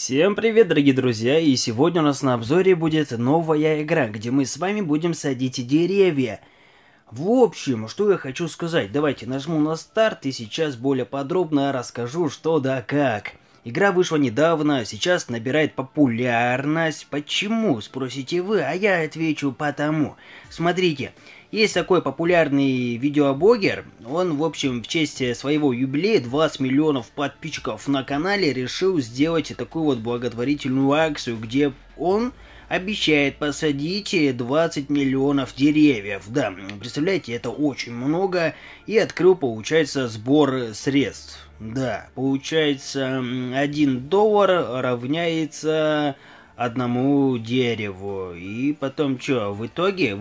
Всем привет, дорогие друзья, и сегодня у нас на обзоре будет новая игра, где мы с вами будем садить деревья. В общем, что я хочу сказать, давайте нажму на старт и сейчас более подробно расскажу, что да как. Игра вышла недавно, сейчас набирает популярность. Почему, спросите вы, а я отвечу потому. Смотрите, есть такой популярный видеоблогер, он, в общем, в честь своего юбилея 20 миллионов подписчиков на канале решил сделать такую вот благотворительную акцию, где он обещает посадить 20 миллионов деревьев. Да, представляете, это очень много. И открыл, получается, сбор средств. Да, получается, $1 равняется одному дереву. И потом что? В итоге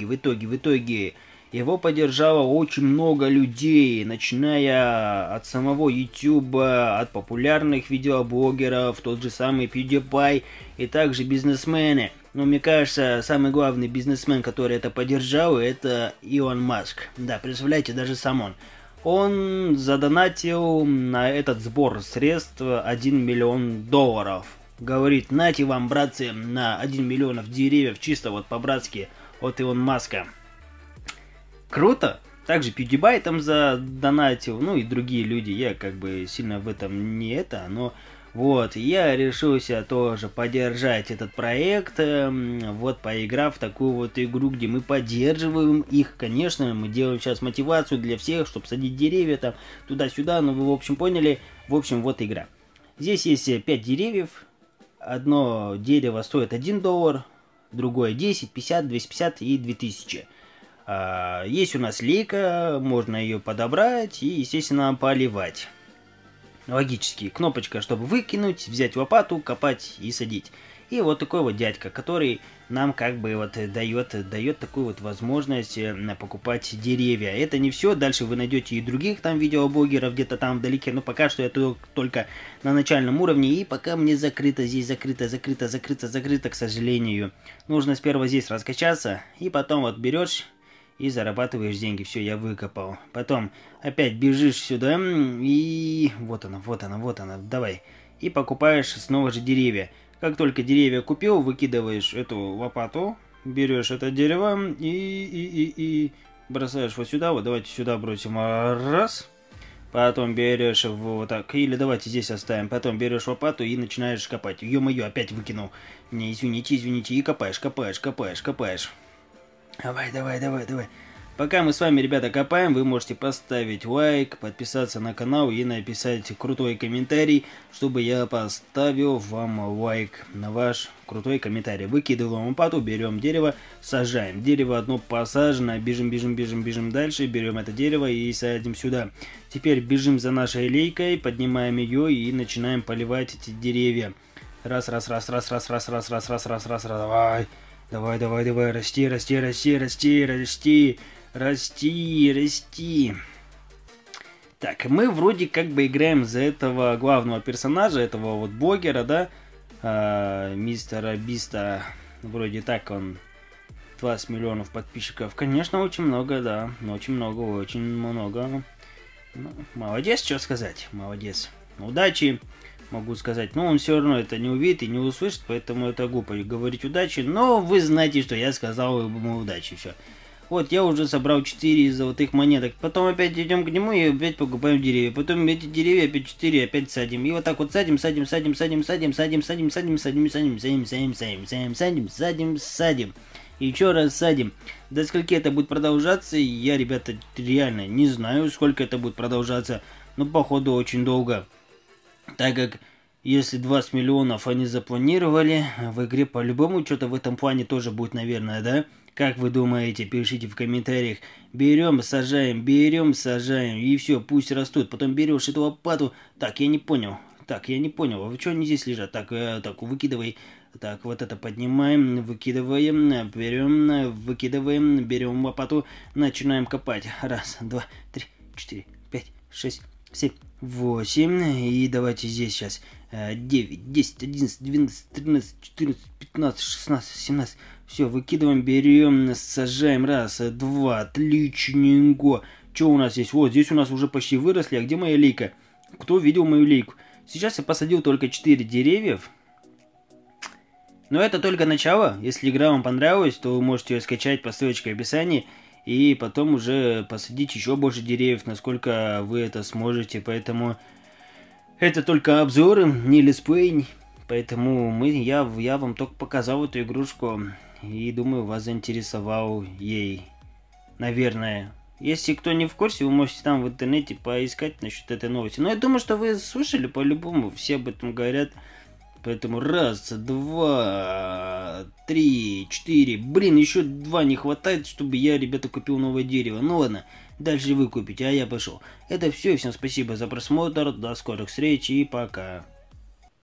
его поддержало очень много людей, начиная от самого YouTube, от популярных видеоблогеров, тот же самый PewDiePie и также бизнесмены. Но мне кажется, самый главный бизнесмен, который это поддержал, это Илон Маск. Да, представляете, даже сам он. Он задонатил на этот сбор средств $1 миллион. Говорит, нате вам, братцы, на 1 миллион деревьев, чисто вот по-братски от Илон Маска. Круто! Также PewDiePie там задонатил, ну и другие люди. Я как бы сильно в этом не но вот, я решился тоже поддержать этот проект, вот поиграв в такую вот игру, где мы поддерживаем их. Конечно, мы делаем сейчас мотивацию для всех, чтобы садить деревья там туда-сюда, но вы в общем поняли. В общем, вот игра. Здесь есть 5 деревьев, одно дерево стоит $1, другое 10, 50, 250 и 2000. Есть у нас лейка, можно ее подобрать и, естественно, поливать. Логически, кнопочка, чтобы выкинуть, взять лопату, копать и садить. И вот такой вот дядька, который нам как бы вот дает такую вот возможность покупать деревья. Это не все, дальше вы найдете и других там видеоблогеров где-то там вдалеке, но пока что я только на начальном уровне, и пока мне закрыто, здесь закрыто, к сожалению. Нужно сперва здесь раскачаться, и потом вот берешь и зарабатываешь деньги. Все, я выкопал. Потом опять бежишь сюда, и вот она, давай. И покупаешь снова же деревья. Как только деревья купил, выкидываешь эту лопату, берешь это дерево и бросаешь вот сюда. Вот давайте сюда бросим. Раз. Потом берешь вот так. Или давайте здесь оставим. Потом берешь лопату и начинаешь копать. Ё-моё, опять выкинул. Не, извините. И копаешь. Давай. Пока мы с вами, ребята, копаем, вы можете поставить лайк, подписаться на канал и написать крутой комментарий, чтобы я поставил вам лайк на ваш крутой комментарий. Выкидываем лопату, берем дерево, сажаем. Дерево одно посажено, бежим дальше, берем это дерево и садим сюда. Теперь бежим за нашей лейкой, поднимаем ее и начинаем поливать эти деревья. Раз. Давай, расти. Так, мы вроде как бы играем за этого главного персонажа, этого вот блогера, да, мистера Биста, вроде так он, 20 миллионов подписчиков. Конечно, очень много, да, очень много. Ну, молодец, что сказать, молодец. Удачи, могу сказать, но он все равно это не увидит и не услышит, поэтому это глупо говорить удачи, но вы знаете, что я сказал ему удачи, все. Вот, я уже собрал 4 золотых монеток. Потом опять идем к нему и опять покупаем деревья. Потом эти деревья опять 4, опять садим. И вот так вот садим. И еще раз садим. До скольки это будет продолжаться, я, ребята, реально не знаю, сколько это будет продолжаться. Но, походу, очень долго. Так как, если 20 миллионов они запланировали, в игре по-любому что-то в этом плане тоже будет, наверное, да? Как вы думаете, пишите в комментариях. Берем, сажаем, и все, пусть растут. Потом берешь эту лопату. Так, я не понял. А что они здесь лежат? Так, выкидывай. Так, вот это поднимаем, выкидываем, берем лопату, начинаем копать. 1, 2, 3, 4, 5, 6, 7, 8. И давайте здесь сейчас 9, 10, 11, 12, 13, 14, 15, 16, 17. Все, выкидываем, берем, сажаем. 1, 2, отличненько. Что у нас здесь? Вот, здесь у нас уже почти выросли. А где моя лейка? Кто видел мою лейку? Сейчас я посадил только 4 деревьев. Но это только начало. Если игра вам понравилась, то вы можете ее скачать по ссылочке в описании и потом уже посадить еще больше деревьев, насколько вы это сможете. Поэтому это только обзоры, не летсплей. Поэтому я вам только показал эту игрушку и думаю, вас заинтересовал ей. Наверное. Если кто не в курсе, вы можете там в интернете поискать насчет этой новости. Но я думаю, что вы слышали по-любому, все об этом говорят. Поэтому раз, два, три, четыре. Блин, еще два не хватает, чтобы я, ребята, купил новое дерево. Ну ладно, дальше вы купите, а я пошел. Это все, всем спасибо за просмотр, до скорых встреч и пока.